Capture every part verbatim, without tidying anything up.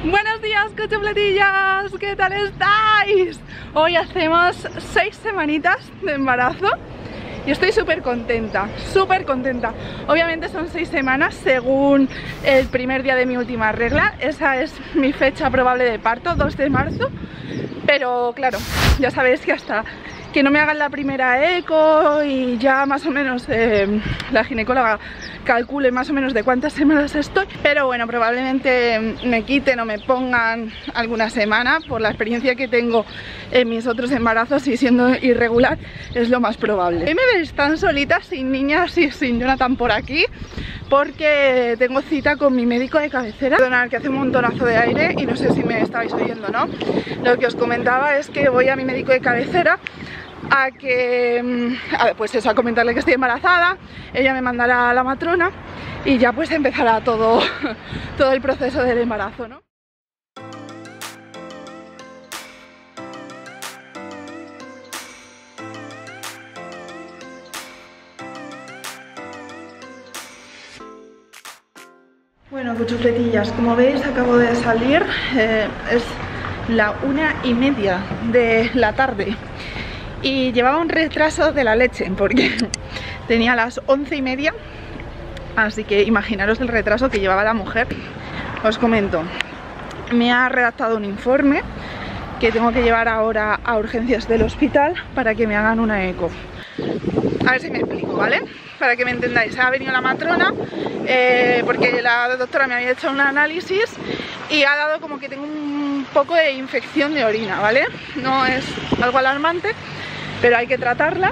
Buenos días, cuchufletillas, ¿qué tal estáis? Hoy hacemos seis semanitas de embarazo y estoy súper contenta, súper contenta. Obviamente son seis semanas según el primer día de mi última regla. Esa es mi fecha probable de parto, dos de marzo. Pero claro, ya sabéis que hasta que no me hagan la primera eco y ya más o menos eh, la ginecóloga calcule más o menos de cuántas semanas estoy. Pero bueno, probablemente me quiten o me pongan alguna semana por la experiencia que tengo en mis otros embarazos, y siendo irregular es lo más probable. Hoy me veis tan solita, sin niñas y sin Jonathan por aquí, porque tengo cita con mi médico de cabecera. Perdonad que hace un montonazo de aire y no sé si me estáis oyendo, ¿no? Lo que os comentaba es que voy a mi médico de cabecera a que, a ver, pues eso, a comentarle que estoy embarazada. Ella me mandará a la matrona y ya pues empezará todo, todo el proceso del embarazo, ¿no? Bueno, cuchufletillas, como veis acabo de salir, eh, es la una y media de la tarde y llevaba un retraso de la leche porque tenía las once y media, así que imaginaros el retraso que llevaba la mujer. Os comento, me ha redactado un informe que tengo que llevar ahora a urgencias del hospital para que me hagan una eco. A ver si me explico, ¿vale? Para que me entendáis, ha venido la matrona eh, porque la doctora me había hecho un análisis y ha dado como que tengo un poco de infección de orina, ¿vale? No es algo alarmante, pero hay que tratarla.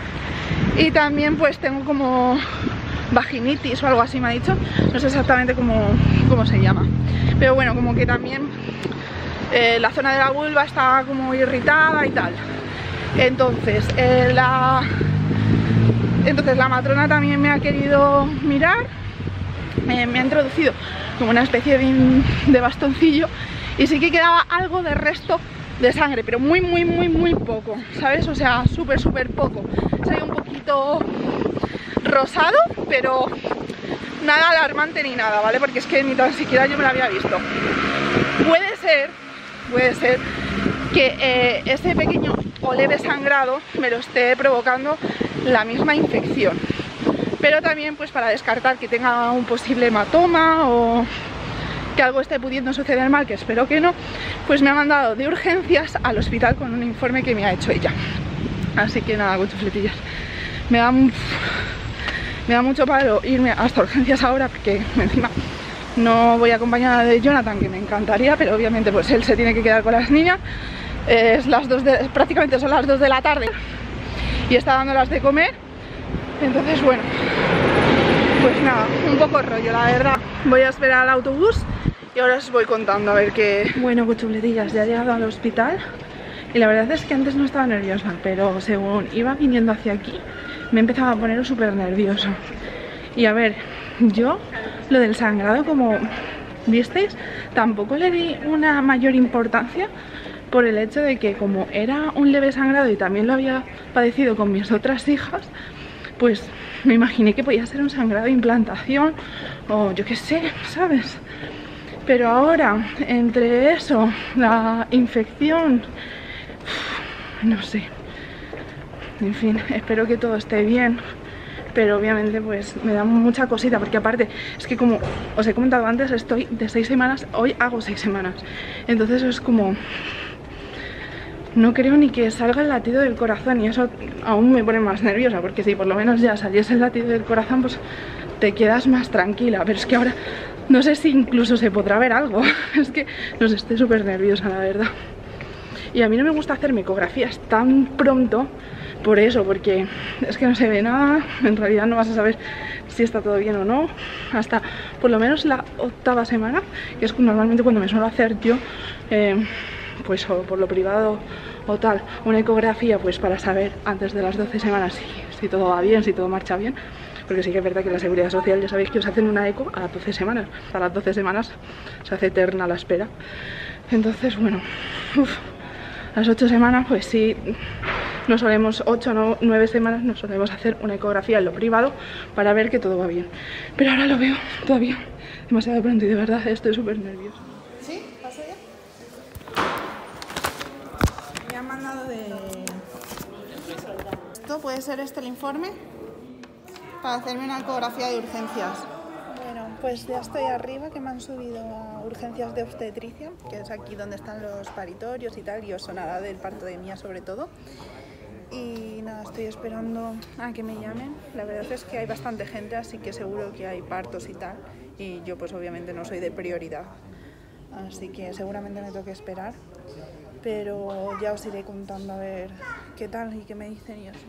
Y también pues tengo como vaginitis o algo así, me ha dicho. No sé exactamente cómo, cómo se llama, pero bueno, como que también eh, la zona de la vulva está como irritada y tal. Entonces, eh, la... Entonces la matrona también me ha querido mirar, eh, me ha introducido como una especie de, de bastoncillo y sí que quedaba algo de resto de sangre, pero muy muy muy muy poco, ¿sabes? O sea, súper súper poco. Se ve un poquito rosado, pero nada alarmante ni nada, ¿vale? Porque es que ni tan siquiera yo me lo había visto. Puede ser, puede ser que eh, ese pequeño o leve sangrado me lo esté provocando la misma infección, pero también pues para descartar que tenga un posible hematoma o que algo esté pudiendo suceder mal, que espero que no, pues me ha mandado de urgencias al hospital con un informe que me ha hecho ella. Así que nada, cuchufletillas, me da, me da mucho palo irme hasta urgencias ahora porque encima no voy acompañada de Jonathan, que me encantaría, pero obviamente pues él se tiene que quedar con las niñas. Es las dos de, prácticamente son las dos de la tarde y está dándolas de comer. Entonces bueno, pues nada, un poco rollo, la verdad. Voy a esperar al autobús y ahora os voy contando a ver qué. Bueno, cuchufletillas, ya he llegado al hospital y la verdad es que antes no estaba nerviosa, pero según iba viniendo hacia aquí me empezaba a poner súper nervioso. Y a ver, yo lo del sangrado, como visteis, tampoco le di una mayor importancia, por el hecho de que como era un leve sangrado y también lo había padecido con mis otras hijas, pues me imaginé que podía ser un sangrado de implantación o yo qué sé, ¿sabes? Pero ahora, entre eso, la infección, no sé, en fin, espero que todo esté bien. Pero obviamente pues me da mucha cosita, porque aparte es que, como os he comentado antes, estoy de seis semanas, hoy hago seis semanas. Entonces es como, no creo ni que salga el latido del corazón, y eso aún me pone más nerviosa, porque si por lo menos ya saliese el latido del corazón, pues te quedas más tranquila. Pero es que ahora no sé si incluso se podrá ver algo. Es que no sé, estoy súper nerviosa, la verdad. Y a mí no me gusta hacerme ecografías tan pronto por eso, porque es que no se ve nada. En realidad no vas a saber si está todo bien o no hasta por lo menos la octava semana, que es normalmente cuando me suelo hacer yo, eh, pues o por lo privado o tal, una ecografía, pues para saber antes de las doce semanas si, si todo va bien, si todo marcha bien. Porque sí que es verdad que la Seguridad Social, ya sabéis que os hacen una eco a las doce semanas. A las doce semanas se hace eterna la espera. Entonces, bueno, uf, a las ocho semanas, pues sí, nos solemos, ocho o nueve semanas, nos solemos hacer una ecografía en lo privado para ver que todo va bien. Pero ahora lo veo todavía demasiado pronto y de verdad estoy súper nerviosa. ¿Sí? eso ya? Me han mandado de... Esto puede ser este el informe para hacerme una ecografía de urgencias. Bueno, pues ya estoy arriba, que me han subido a urgencias de obstetricia, que es aquí donde están los paritorios y tal, y os sonará del parto de Mía sobre todo. Y nada, estoy esperando a que me llamen. La verdad es que hay bastante gente, así que seguro que hay partos y tal. Y yo pues obviamente no soy de prioridad, así que seguramente me toque esperar. Pero ya os iré contando a ver qué tal y qué me dicen y así.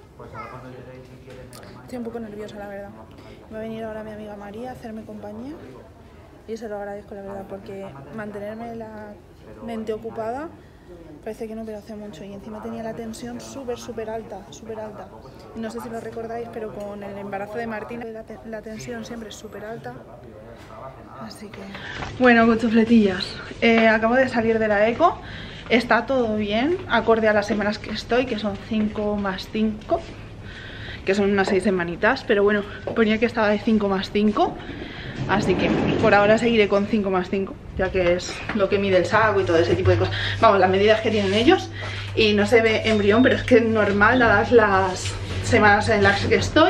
Estoy un poco nerviosa, la verdad. Va a venir ahora mi amiga María a hacerme compañía y se lo agradezco, la verdad, porque mantenerme la mente ocupada parece que no, pero hace mucho. Y encima tenía la tensión súper, súper alta, súper alta. No sé si lo recordáis, pero con el embarazo de Martina la, te la tensión siempre es súper alta. Así que... Bueno, cuchufletillas, eh, acabo de salir de la eco. Está todo bien, acorde a las semanas que estoy, que son cinco más cinco, que son unas seis semanitas, pero bueno, ponía que estaba de cinco más cinco, así que por ahora seguiré con cinco más cinco, ya que es lo que mide el saco y todo ese tipo de cosas. Vamos, las medidas que tienen ellos, y no se ve embrión, pero es que es normal dadas las semanas en las que estoy.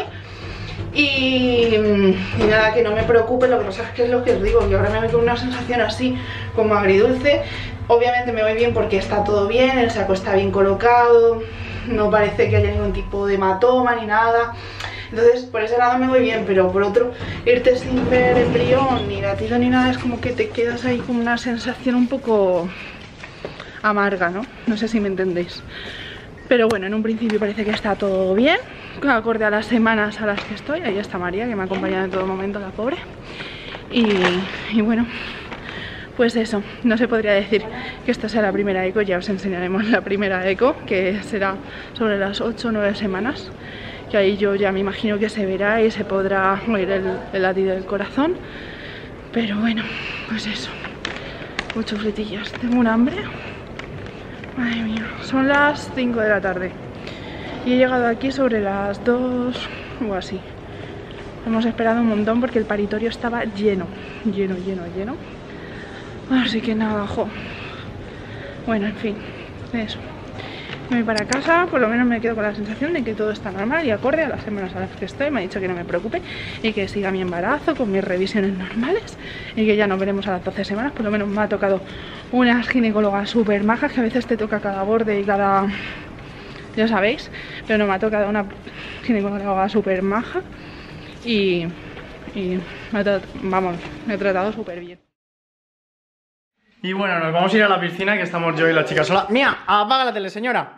Y, y nada, que no me preocupe, lo que pasa es que es lo que os digo, que ahora me voy con una sensación así como agridulce. Obviamente me voy bien porque está todo bien, el saco está bien colocado, no parece que haya ningún tipo de hematoma ni nada. Entonces por ese lado me voy bien, pero por otro, irte sin ver embrión, ni latido ni nada, es como que te quedas ahí con una sensación un poco amarga, ¿no? No sé si me entendéis. Pero bueno, en un principio parece que está todo bien, acorde a las semanas a las que estoy. Ahí está María, que me ha acompañado en todo momento, la pobre. Y, y bueno, pues eso, no se podría decir que esta sea la primera eco, ya os enseñaremos la primera eco, que será sobre las ocho o nueve semanas, que ahí yo ya me imagino que se verá y se podrá oír el, el latido del corazón. Pero bueno, pues eso, muchos fletillas, tengo un hambre. Madre mía, son las cinco de la tarde y he llegado aquí sobre las dos o así. Hemos esperado un montón porque el paritorio estaba lleno, lleno, lleno, lleno. Así que nada, jo. Bueno, en fin, eso. Me voy para casa, por lo menos me quedo con la sensación de que todo está normal y acorde a las semanas a las que estoy. Me ha dicho que no me preocupe y que siga mi embarazo con mis revisiones normales y que ya nos veremos a las doce semanas. Por lo menos me ha tocado unas ginecólogas súper majas, que a veces te toca cada borde y cada... ya sabéis, pero no, me ha tocado una ginecóloga súper maja y, y me ha vamos, me he tratado súper bien. Y bueno, nos vamos a ir a la piscina, que estamos yo y la chica sola. ¡Mía! ¡Apaga la tele, señora!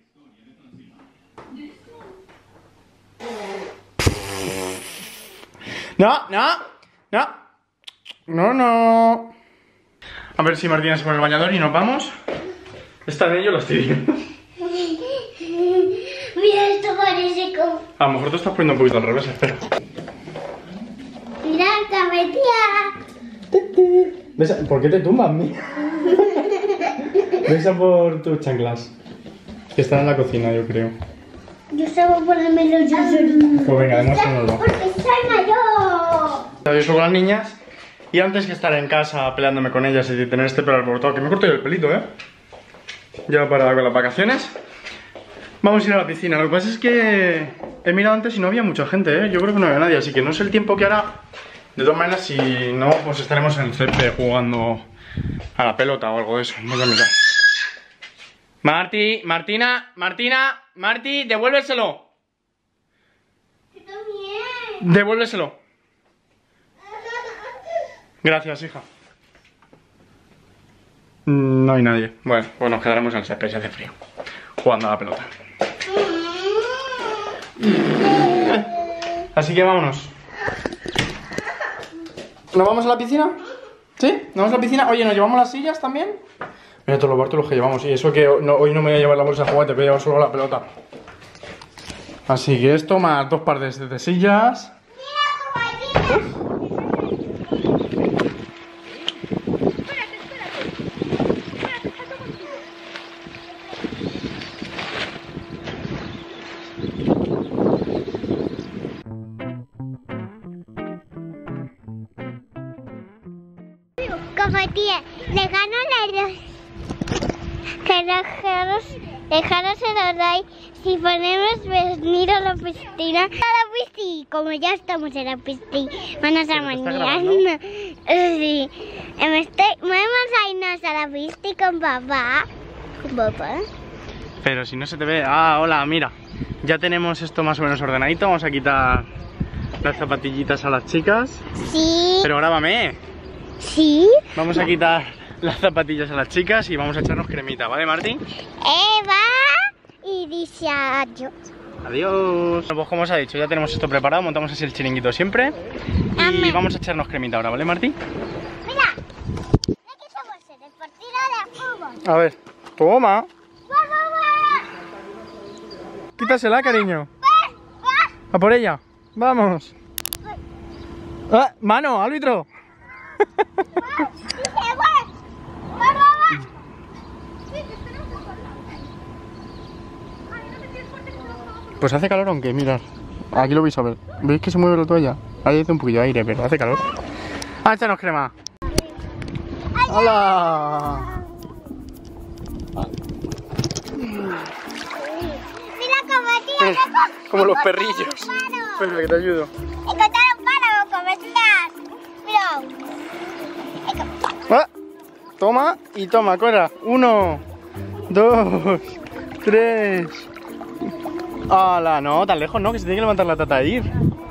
No, no, no. No, no. A ver si Martina se pone el bañador y nos vamos. Esta de ello lo estoy viendo. Mira, esto parece como... A lo mejor te estás poniendo un poquito al revés, espera. Mira, cabetía. Besa, ¿por qué te tumbas, mía? Besa por tus chanclas, que están en la cocina, yo creo. Yo sé ponérmelo yo solito. Pues venga, demuéstranoslo. Porque soy mayor. Yo soy con las niñas y antes que estar en casa peleándome con ellas y tener este pelo alborotado, que me corto yo el pelito, ¿eh? Ya para con las vacaciones. Vamos a ir a la piscina. Lo que pasa es que he mirado antes y no había mucha gente, ¿eh? Yo creo que no había nadie, así que no sé el tiempo que hará. De todas maneras, si no, pues estaremos en el césped jugando a la pelota o algo de eso. Voy a mirar. Marti, Martina, Martina, Marti, devuélveselo. Devuélveselo. Gracias, hija. No hay nadie. Bueno, pues nos quedaremos en el césped, si hace frío, jugando a la pelota. Así que vámonos. ¿Nos vamos a la piscina? ¿Sí? ¿Nos vamos a la piscina? Oye, ¿nos llevamos las sillas también? Mira todos los bártulos que llevamos. Y eso que no, hoy no me voy a llevar la bolsa de juguete, voy a llevar solo la pelota. Así que esto más dos pares de sillas. Como tía, le gano Dejaros, dejaros el like si ponemos venir a la piscina. A la piscina, como ya estamos en la piscina, vamos a mañana. Sí, me estoy, vamos a irnos a la piscina con papá. Con papá. Pero si no se te ve... Ah, hola, mira. Ya tenemos esto más o menos ordenadito. Vamos a quitar las zapatillitas a las chicas. Sí. Pero grábame. Sí. Vamos a quitar las zapatillas a las chicas y vamos a echarnos cremita, ¿vale, Martín? Eva y dice adiós. Adiós. Pues como os ha dicho, ya tenemos esto preparado. Montamos así el chiringuito siempre. Y Amén. Vamos a echarnos cremita ahora, ¿vale, Martín? Mira, aquí estamos en el partido de fútbol. A ver, toma. Quítasela, cariño. A por ella. Vamos. Ah, mano, árbitro. Pues hace calor aunque, mirad. Aquí lo vais a ver. ¿Veis que se mueve la toalla? Ahí hace un poquillo de aire, pero hace calor. ¡Ah, échanos crema! ¡Hola! Es como los perrillos. Espera, que te ayudo. Encontrar un palo, como estás. Ah, toma y toma, Cora. Uno, dos, tres. ¡Hala! No, tan lejos no, que se tiene que levantar la tata a ir.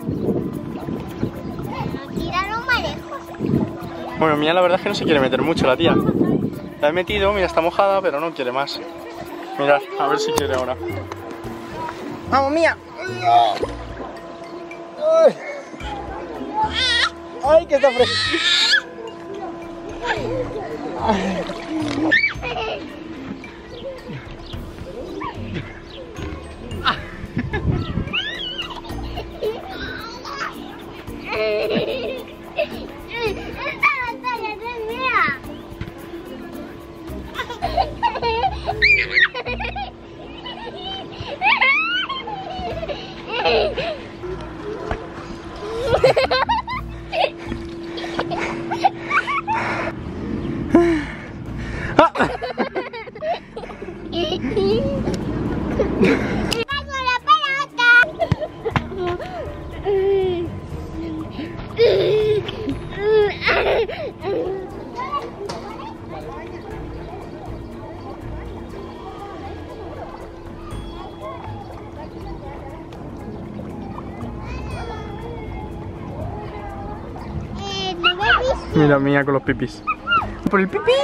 Tiraron más lejos. Bueno, mía la verdad es que no se quiere meter mucho la tía. La he metido, mira, está mojada, pero no quiere más. Mirad, a ver si quiere ahora. ¡Vamos, mía! ¡Ay! ¡Ay, que está fresco! Mira, mía con los pipis. ¡Por el pipí!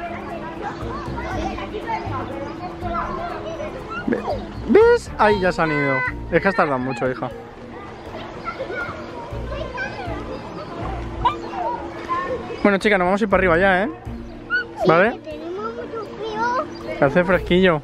¿Ves? Ahí ya se han ido. Es que has tardado mucho, hija. Bueno, chicas, nos vamos a ir para arriba ya, ¿eh? ¿Vale? Hace fresquillo.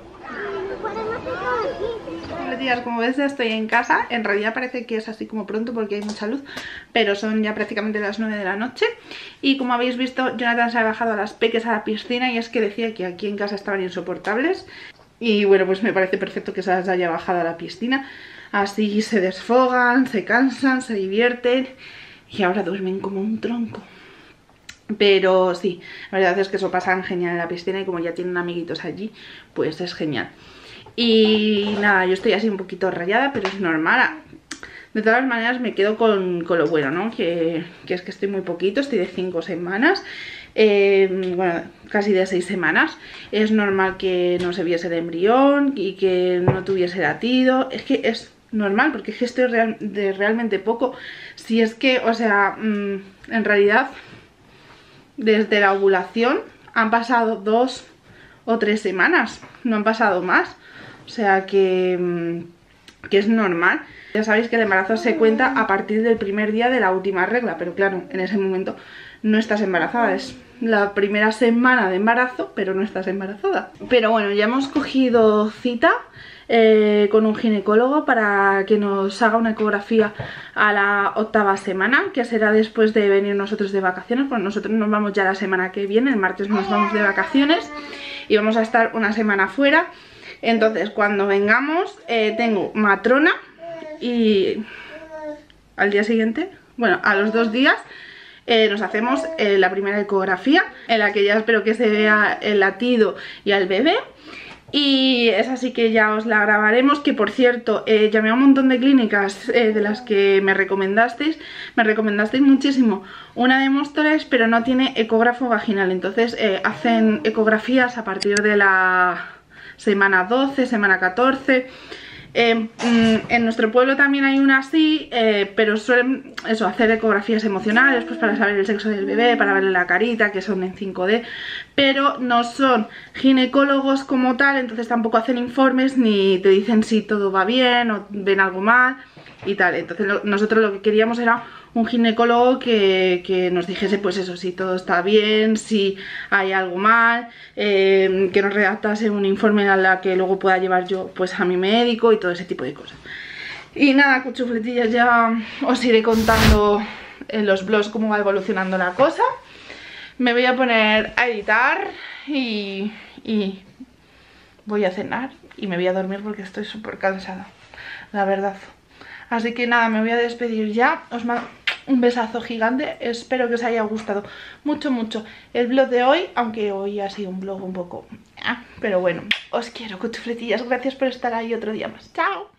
Como ves, ya estoy en casa. En realidad parece que es así como pronto porque hay mucha luz, pero son ya prácticamente las nueve de la noche. Y como habéis visto, Jonathan se ha bajado a las peques a la piscina y es que decía que aquí en casa estaban insoportables. Y bueno, pues me parece perfecto que se las haya bajado a la piscina. Así se desfogan, se cansan, se divierten y ahora duermen como un tronco. Pero sí, la verdad es que eso pasan genial en la piscina y como ya tienen amiguitos allí, pues es genial. Y nada, yo estoy así un poquito rayada, pero es normal. De todas maneras me quedo con, con lo bueno, ¿no? Que, que es que estoy muy poquito, estoy de cinco semanas. Eh, bueno, casi de seis semanas. Es normal que no se viese el embrión y que no tuviese latido. Es que es normal, porque es que estoy real, de realmente poco. Si es que, o sea, mmm, en realidad, desde la ovulación han pasado dos o tres semanas, no han pasado más. O sea que, que es normal. Ya sabéis que el embarazo se cuenta a partir del primer día de la última regla, pero claro, en ese momento no estás embarazada, es la primera semana de embarazo, pero no estás embarazada. Pero bueno, ya hemos cogido cita eh, con un ginecólogo para que nos haga una ecografía a la octava semana, que será después de venir nosotros de vacaciones. Bueno, nosotros nos vamos ya la semana que viene, el martes nos vamos de vacaciones y vamos a estar una semana fuera. Entonces cuando vengamos eh, tengo matrona y al día siguiente, bueno, a los dos días eh, nos hacemos eh, la primera ecografía, en la que ya espero que se vea el latido y al bebé. Y es así que ya os la grabaremos, que por cierto, eh, llamé a un montón de clínicas eh, de las que me recomendasteis, me recomendasteis muchísimo una de Móstoles, pero no tiene ecógrafo vaginal, entonces eh, hacen ecografías a partir de la semana doce, semana catorce. Eh, en nuestro pueblo también hay una así, eh, pero suelen eso, hacer ecografías emocionales, pues para saber el sexo del bebé, para verle la carita, que son en cinco D, pero no son ginecólogos como tal, entonces tampoco hacen informes ni te dicen si todo va bien o ven algo mal y tal. Entonces lo, nosotros lo que queríamos era un ginecólogo que, que nos dijese pues eso, si todo está bien, si hay algo mal, eh, que nos redactase un informe a la que luego pueda llevar yo pues a mi médico y todo ese tipo de cosas. Y nada, cuchufletillas, ya os iré contando en los vlogs cómo va evolucionando la cosa. Me voy a poner a editar y, y voy a cenar y me voy a dormir porque estoy súper cansada, la verdad. Así que nada, me voy a despedir ya. Os mando un besazo gigante. Espero que os haya gustado mucho, mucho el vlog de hoy. Aunque hoy ha sido un vlog un poco... Ah, pero bueno, os quiero, cuchufletillas. Gracias por estar ahí otro día más. ¡Chao!